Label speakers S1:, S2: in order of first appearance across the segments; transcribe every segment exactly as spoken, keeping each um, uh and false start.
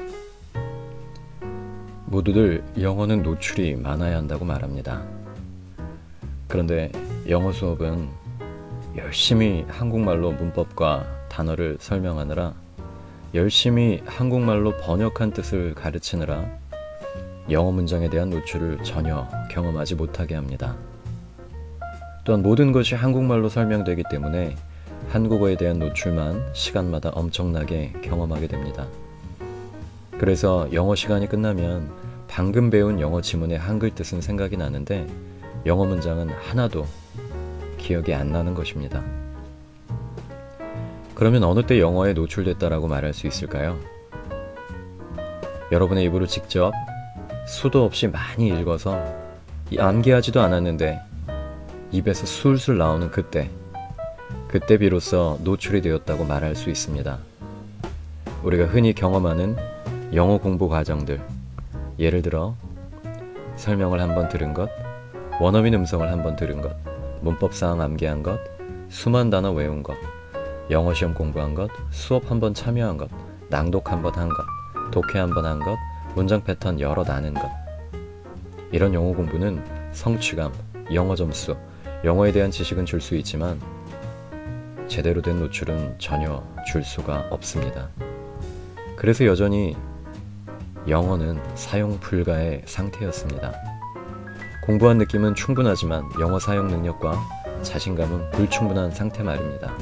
S1: 모두들 영어는 노출이 많아야 한다고 말합니다. 그런데 영어 수업은 열심히 한국말로 문법과 단어를 설명하느라, 열심히 한국말로 번역한 뜻을 가르치느라 영어 문장에 대한 노출을 전혀 경험하지 못하게 합니다. 또한 모든 것이 한국말로 설명되기 때문에 한국어에 대한 노출만 시간마다 엄청나게 경험하게 됩니다. 그래서 영어 시간이 끝나면 방금 배운 영어 지문의 한글 뜻은 생각이 나는데 영어 문장은 하나도 기억이 안 나는 것입니다. 그러면 어느 때 영어에 노출됐다라고 말할 수 있을까요? 여러분의 입으로 직접 수도 없이 많이 읽어서 암기하지도 않았는데 입에서 술술 나오는 그때, 그때 비로소 노출이 되었다고 말할 수 있습니다. 우리가 흔히 경험하는 영어 공부 과정들, 예를 들어 설명을 한번 들은 것, 원어민 음성을 한번 들은 것, 문법사항 암기한 것, 수만 단어 외운 것, 영어 시험 공부한 것, 수업 한번 참여한 것, 낭독 한번 한 것, 독해 한번 한 것, 문장 패턴 여러 나는 것. 이런 영어 공부는 성취감, 영어 점수, 영어에 대한 지식은 줄 수 있지만 제대로 된 노출은 전혀 줄 수가 없습니다. 그래서 여전히 영어는 사용 불가의 상태였습니다. 공부한 느낌은 충분하지만 영어 사용 능력과 자신감은 불충분한 상태 말입니다.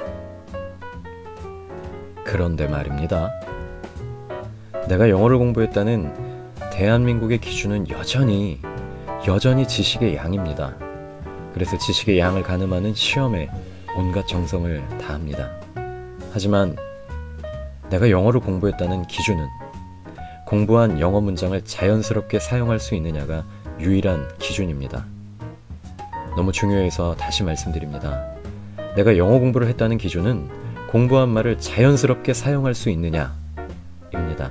S1: 그런데 말입니다. 내가 영어를 공부했다는 대한민국의 기준은 여전히 여전히 지식의 양입니다. 그래서 지식의 양을 가늠하는 시험에 온갖 정성을 다합니다. 하지만 내가 영어를 공부했다는 기준은 공부한 영어 문장을 자연스럽게 사용할 수 있느냐가 유일한 기준입니다. 너무 중요해서 다시 말씀드립니다. 내가 영어 공부를 했다는 기준은 공부한 말을 자연스럽게 사용할 수 있느냐입니다.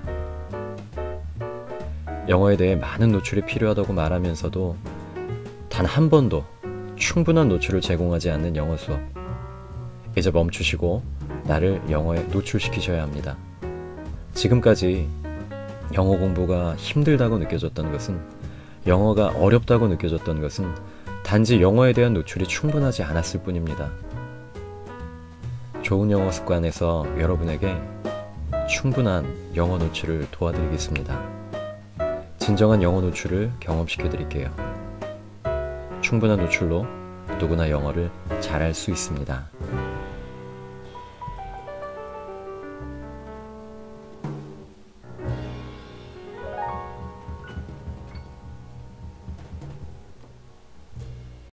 S1: 영어에 대해 많은 노출이 필요하다고 말하면서도 단 한 번도 충분한 노출을 제공하지 않는 영어 수업, 이제 멈추시고 나를 영어에 노출시키셔야 합니다. 지금까지 영어 공부가 힘들다고 느껴졌던 것은, 영어가 어렵다고 느껴졌던 것은 단지 영어에 대한 노출이 충분하지 않았을 뿐입니다. 좋은 영어 습관에서 여러분에게 충분한 영어 노출을 도와드리겠습니다. 진정한 영어 노출을 경험시켜 드릴게요. 충분한 노출로 누구나 영어를 잘할 수 있습니다.